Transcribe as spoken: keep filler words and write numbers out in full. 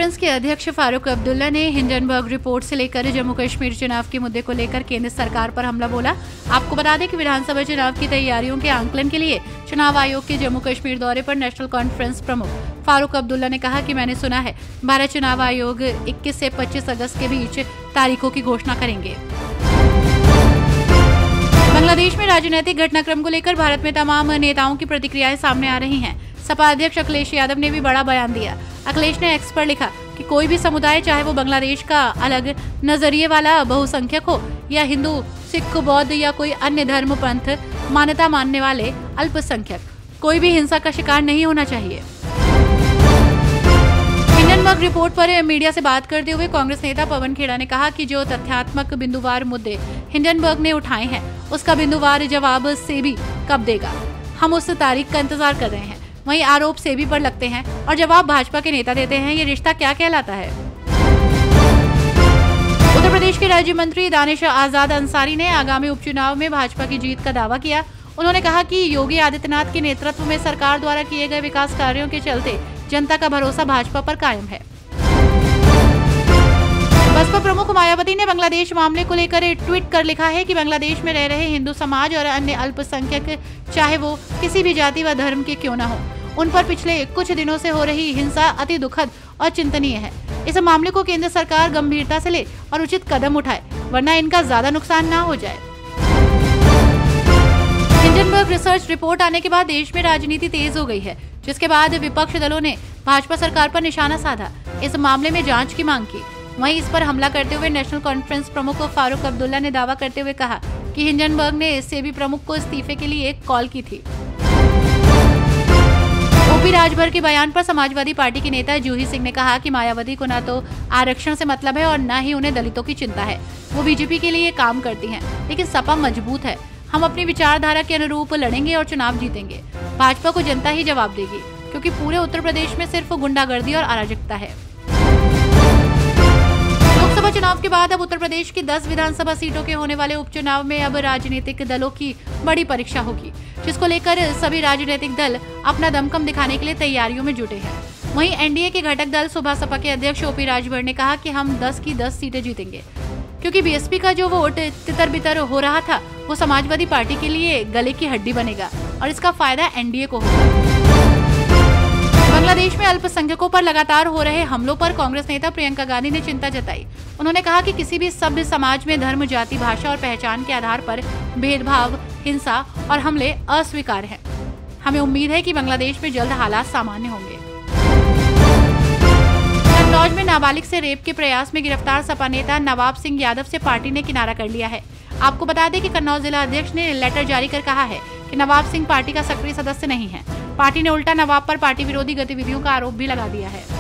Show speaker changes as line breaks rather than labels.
Conference के अध्यक्ष फारूक अब्दुल्ला ने हिंडनबर्ग रिपोर्ट से लेकर जम्मू कश्मीर चुनाव के मुद्दे को लेकर केंद्र सरकार पर हमला बोला। आपको बता दें कि विधानसभा चुनाव की तैयारियों के आंकलन के लिए चुनाव आयोग के जम्मू कश्मीर दौरे पर नेशनल कॉन्फ्रेंस प्रमुख फारूक अब्दुल्ला ने कहा कि मैंने सुना है भारत चुनाव आयोग इक्कीस से पच्चीस अगस्त के बीच तारीखों की घोषणा करेंगे। बांग्लादेश में राजनीतिक घटनाक्रम को लेकर भारत में तमाम नेताओं की प्रतिक्रियाएं सामने आ रही हैं। सपा अध्यक्ष अखिलेश यादव ने भी बड़ा बयान दिया। अखिलेश ने एक्स पर लिखा कि कोई भी समुदाय, चाहे वो बांग्लादेश का अलग नजरिए वाला बहुसंख्यक हो या हिंदू, सिख, बौद्ध या कोई अन्य धर्म पंथ मान्यता मानने वाले अल्पसंख्यक, कोई भी हिंसा का शिकार नहीं होना चाहिए। हिंडनबर्ग रिपोर्ट पर मीडिया से बात करते हुए कांग्रेस नेता पवन खेड़ा ने कहा कि जो तथ्यात्मक बिंदुवार मुद्दे हिंडनबर्ग ने उठाए हैं उसका बिंदुवार जवाब सेबी कब देगा, हम उस तारीख का इंतजार कर रहे हैं। वहीं आरोप सेबी पर लगते हैं और जवाब भाजपा के नेता देते हैं, ये रिश्ता क्या कहलाता है। उत्तर प्रदेश के राज्य मंत्री दानिश आजाद अंसारी ने आगामी उपचुनाव में भाजपा की जीत का दावा किया। उन्होंने कहा कि योगी आदित्यनाथ के नेतृत्व में सरकार द्वारा किए गए विकास कार्यों के चलते जनता का भरोसा भाजपा पर कायम है। बसपा प्रमुख मायावती ने बांग्लादेश मामले को लेकर ट्वीट कर लिखा है कि बांग्लादेश में रह रहे हिंदू समाज और अन्य अल्पसंख्यक, चाहे वो किसी भी जाति व धर्म के क्यों न हो, उन पर पिछले कुछ दिनों से हो रही हिंसा अति दुखद और चिंतनीय है। इस मामले को केंद्र सरकार गंभीरता से ले और उचित कदम उठाए, वरना इनका ज्यादा नुकसान न हो जाए। हिंडनबर्ग रिसर्च रिपोर्ट आने के बाद देश में राजनीति तेज हो गई है, जिसके बाद विपक्ष दलों ने भाजपा सरकार पर निशाना साधा, इस मामले में जांच की मांग की। वहीं इस पर हमला करते हुए नेशनल कॉन्फ्रेंस प्रमुख फारूक अब्दुल्ला ने दावा करते हुए कहा कि हिंडनबर्ग ने सेबी प्रमुख को इस्तीफे के लिए एक कॉल की थी। ओपी राजभर के बयान पर समाजवादी पार्टी के नेता जूही सिंह ने कहा कि मायावती को न तो आरक्षण से मतलब है और न ही उन्हें दलितों की चिंता है। वो बीजेपी के लिए काम करती हैं, लेकिन सपा मजबूत है। हम अपनी विचारधारा के अनुरूप लड़ेंगे और चुनाव जीतेंगे। भाजपा को जनता ही जवाब देगी, क्योंकि पूरे उत्तर प्रदेश में सिर्फ गुंडागर्दी और अराजकता है। लोकसभा चुनाव के बाद अब उत्तर प्रदेश की दस विधानसभा सीटों के होने वाले उपचुनाव में अब राजनीतिक दलों की बड़ी परीक्षा होगी, जिसको लेकर सभी राजनीतिक दल अपना दमखम दिखाने के लिए तैयारियों में जुटे हैं। वहीं एनडीए के घटक दल सुबह सपा के अध्यक्ष ओपी राजभर ने कहा कि हम दस की दस सीटें जीतेंगे, क्योंकि बीएसपी का जो वोट तितर बितर हो रहा था वो समाजवादी पार्टी के लिए गले की हड्डी बनेगा और इसका फायदा एनडीए को होगा। बांग्लादेश में अल्पसंख्यकों पर लगातार हो रहे हमलों पर कांग्रेस नेता प्रियंका गांधी ने चिंता जताई। उन्होंने कहा कि किसी भी सभ्य समाज में धर्म, जाति, भाषा और पहचान के आधार पर भेदभाव, हिंसा और हमले अस्वीकार्य हैं। हमें उम्मीद है कि बांग्लादेश में जल्द हालात सामान्य होंगे। कन्नौज में नाबालिग से रेप के प्रयास में गिरफ्तार सपा नेता नवाब सिंह यादव से पार्टी ने किनारा कर लिया है। आपको बता दें कि कन्नौज जिला अध्यक्ष ने लेटर जारी कर कहा है कि नवाब सिंह पार्टी का सक्रिय सदस्य नहीं है। पार्टी ने उल्टा नवाब पर पार्टी विरोधी गतिविधियों का आरोप भी लगा दिया है।